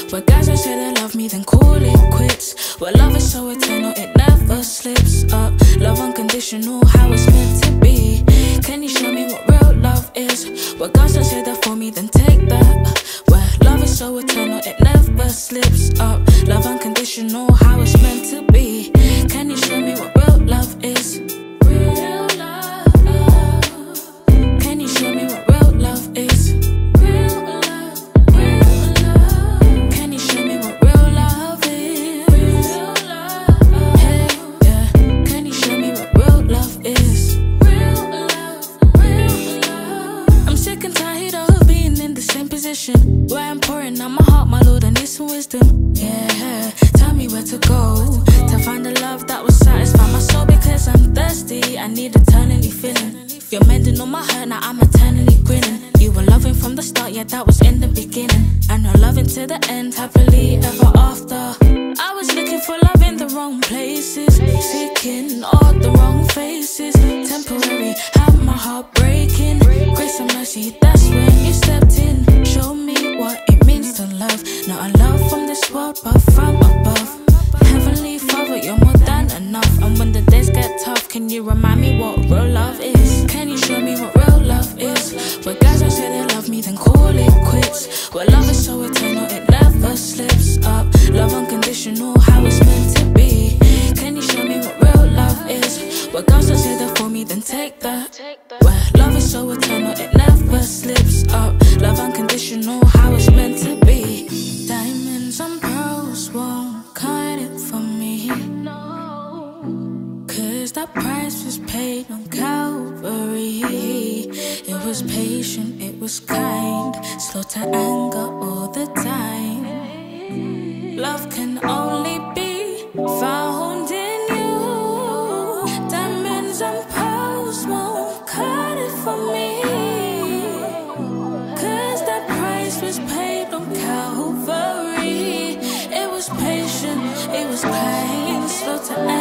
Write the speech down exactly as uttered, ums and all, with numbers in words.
Where guys that say they love me then call it quits. Where love is so eternal it never slips up. Love unconditional, how it's meant to be. Can you show me what real love is? Where guys that say that for me then take that. Where love is so eternal it never slips up. Love unconditional, how it's meant to be. Can you show me what real love is? Real love. Can you show me what real love is? Real love. Real love. Can you show me what real love is? Real love. Hey, yeah. Can you show me what real love is? Real love. Real love. I'm sick and tired of being in the same position where I'm pouring out my heart, my Lord, I need some wisdom. Yeah, tell me where to go to find the love that will satisfy my soul, because I'm thirsty, I need eternally feeling. You're mending all my hurt, now I'm eternally grinning. You were loving from the start, yeah, that was in the beginning. And you're loving to the end, happily ever after. I was looking for love in the wrong places, seeking all the wrong faces. Temporary, had my heart breaking. Grace and mercy, that's when you stepped in. Show me what it means to love, not a love from this world, but from above. Heavenly Father, you're more than enough. And when the days get tough, can you remind me what real love is? Can you show me what real love is? Where guys that say they love me then call it quits. Where love is so eternal it never slips up. Love unconditional, how it's meant to be. Can you show me what real love is? Where girls that say that for me then take that. Where love is so eternal it never slips up. Love unconditional, how it's meant to be. Diamonds and pearls won't cut it for me, cause that price was paid on Calvary. It was patient, it was kind, slow to anger all the time. Love can only be found in you. Diamonds and pearls won't cut it for me, cause that price was paid on Calvary. It was patient, it was kind, slow to anger.